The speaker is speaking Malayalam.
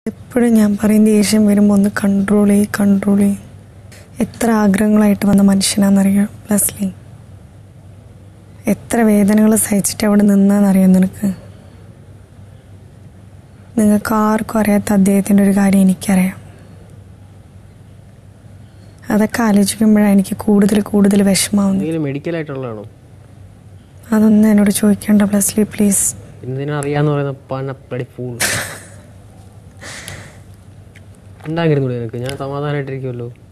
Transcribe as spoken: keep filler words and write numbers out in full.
എപ്പോഴും ഞാൻ പറയും ദേഷ്യം വരുമ്പോൾ ഒന്ന് കൺട്രോൾ ചെയ്യ് കൺട്രോൾ ചെയ്യ്. എത്ര ആഗ്രഹങ്ങളായിട്ട് വന്ന മനുഷ്യനാണെന്നറിയാം ലെസ്ലി. എത്ര വേദനകൾ സഹിച്ചിട്ട് അവിടെ നിന്നാന്നറിയാം നിനക്ക്. നിങ്ങൾക്ക് ആർക്കും അറിയാത്ത അദ്ദേഹത്തിൻ്റെ ഒരു കാര്യം എനിക്കറിയാം. അതൊക്കെ ആലോചിക്കുമ്പോഴാണ് എനിക്ക് കൂടുതൽ കൂടുതൽ വിഷമാവുന്നത്. മെഡിക്കലായിട്ടുള്ളതാണോ? അതൊന്നും എന്നോട് ചോദിക്കേണ്ട ലെസ്ലി പ്ലീസ്. എന്തിനറിയാന്ന് പറയുന്ന ഉണ്ടാക്കിരുന്നു നിനക്ക്. ഞാൻ സമാധാനമായിട്ടിരിക്കുമല്ലോ.